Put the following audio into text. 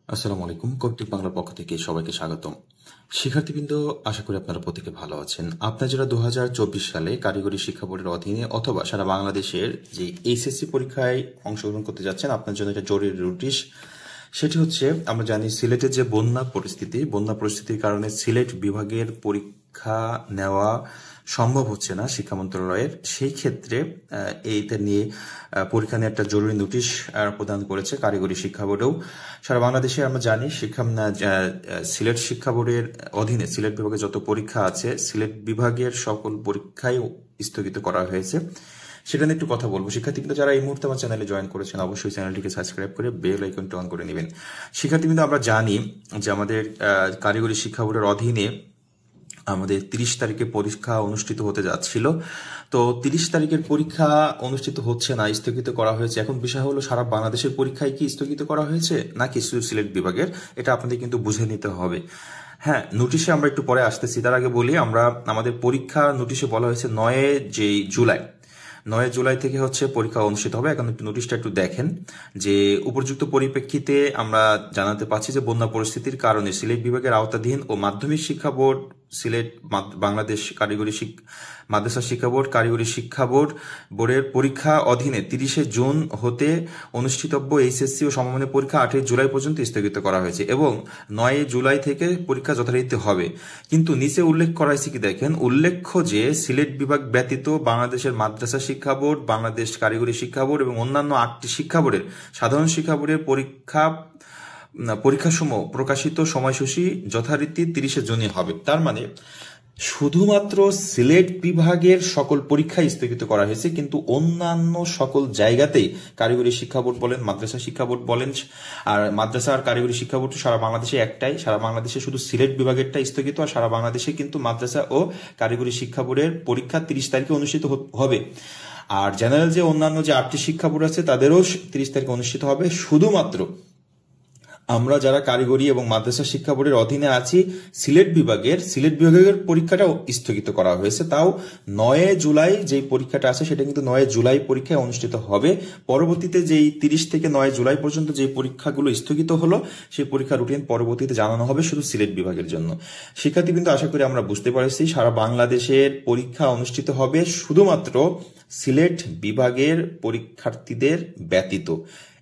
আসসালামু আলাইকুম। কৌতুক বাংলার পক্ষ থেকে সবাইকে স্বাগতম। শিক্ষার্থীবৃন্দ, আশা করি আপনারা প্রত্যেকে ভালো আছেন। আপনারা যারা 2024 সালে কারিগরি শিক্ষা বোর্ডের অধীনে অথবা সারা বাংলাদেশের যে এইচএসসি পরীক্ষায় অংশগ্রহণ করতে যাচ্ছেন, আপনার জন্য একটা জরুরি নোটিশ। সেটি হচ্ছে, আমরা জানি সিলেটের যে বন্যা পরিস্থিতির কারণে সিলেট বিভাগের পরীক্ষা নেওয়া সম্ভব হচ্ছে না শিক্ষা মন্ত্রণালয়ের। সেই ক্ষেত্রে এইটা নিয়ে পরীক্ষা নিয়ে একটা জরুরি নোটিশ প্রদান করেছে কারিগরি শিক্ষা বোর্ডেও। সারা বাংলাদেশে আমরা জানি সিলেট শিক্ষা বোর্ডের অধীনে সিলেট বিভাগে যত পরীক্ষা আছে, সিলেট বিভাগের সকল পরীক্ষাই স্থগিত করা হয়েছে। সেটা নিয়ে একটু কথা বলবো। শিক্ষার্থীবৃন্দ, যারা এই মুহূর্তে আমার চ্যানেলে জয়েন করেছেন, অবশ্যই চ্যানেলটিকে সাবস্ক্রাইব করে বেল আইকনটি অন করে নেবেন। শিক্ষার্থীবৃন্দ, আমরা জানি যে আমাদের কারিগরি শিক্ষা বোর্ডের অধীনে আমাদের 30 তারিখে পরীক্ষা অনুষ্ঠিত হতে যাচ্ছিল। তো 30 তারিখের পরীক্ষা অনুষ্ঠিত হচ্ছে না, স্থগিত করা হয়েছে। এখন বিষয় হলো, সারা বাংলাদেশের পরীক্ষায় কি স্থগিত করা হয়েছে নাকি শুধু সিলেট বিভাগের, এটা আপনাদের কিন্তু বুঝে নিতে হবে। হ্যাঁ, নোটিশে আমরা একটু পরে আসতেছি। তার আগে বলি, আমাদের পরীক্ষা নোটিশে বলা হয়েছে 9 জুলাই থেকে পরীক্ষা অনুষ্ঠিত হবে। এখন একটু নোটিশটা একটু দেখেন যে, উপযুক্ত পরিপ্রেক্ষিতে আমরা জানাতে পারছি যে বন্যা পরিস্থিতির কারণে সিলেট বিভাগের আওতাধীন ও মাধ্যমিক শিক্ষা বোর্ড, সিলেট বাংলাদেশ মাদ্রাসা শিক্ষা বোর্ড, কারিগরি শিক্ষা বোর্ডের পরীক্ষা অধীনে 30 জুন হতে অনুষ্ঠিতব্য এইচএসসি ও সমমানের পরীক্ষা 8 জুলাই পর্যন্ত স্থগিত করা হয়েছে এবং 9 জুলাই থেকে পরীক্ষা যথারীতি হবে। কিন্তু নিচে উল্লেখ করা হয়েছে কি দেখেন, উল্লেখ্য যে সিলেট বিভাগ ব্যতীত বাংলাদেশের মাদ্রাসা শিক্ষা বোর্ড, বাংলাদেশ কারিগরি শিক্ষা বোর্ড এবং অন্যান্য 8টি শিক্ষা বোর্ডের সাধারণ শিক্ষা বোর্ডের পরীক্ষাসমূহ প্রকাশিত সময়সূচি যথারীতি 30 জুনই হবে। তার মানে শুধুমাত্র সিলেট বিভাগের সকল পরীক্ষা স্থগিত করা হয়েছে, কিন্তু অন্যান্য সকল জায়গাতেই কারিগরি শিক্ষা বোর্ড বলেন, মাদ্রাসা শিক্ষা বোর্ড বলেন, আর মাদ্রাসা আর কারিগরি শিক্ষা বোর্ড সারা বাংলাদেশে একটাই। সারা বাংলাদেশে শুধু সিলেট বিভাগেরটা স্থগিত, আর সারা বাংলাদেশে কিন্তু মাদ্রাসা ও কারিগরি শিক্ষা বোর্ডের পরীক্ষা 30 তারিখে অনুষ্ঠিত হবে। আর জেনারেল যে অন্যান্য যে 8টি শিক্ষা বোর্ড আছে, তাদেরও 30 তারিখে অনুষ্ঠিত হবে। শুধুমাত্র আমরা যারা কারিগরি এবং মাদ্রাসা শিক্ষা বোর্ডের অধীনে আছি, সিলেট বিভাগের পরীক্ষাটাও স্থগিত করা হয়েছে। তাও 9 জুলাই যে পরীক্ষাটা আছে, সেটা কিন্তু 9 জুলাই পরীক্ষায় অনুষ্ঠিত হবে। পরবর্তীতে যেই 30 থেকে 9 জুলাই পর্যন্ত যে পরীক্ষাগুলো স্থগিত হলো, সেই পরীক্ষা রুটিন পরবর্তীতে জানানো হবে শুধু সিলেট বিভাগের জন্য। শিক্ষার্থী কিন্তু আশা করি আমরা বুঝতে পারছি, সারা বাংলাদেশের পরীক্ষা অনুষ্ঠিত হবে শুধুমাত্র সিলেট বিভাগের পরীক্ষার্থীদের ব্যতীত।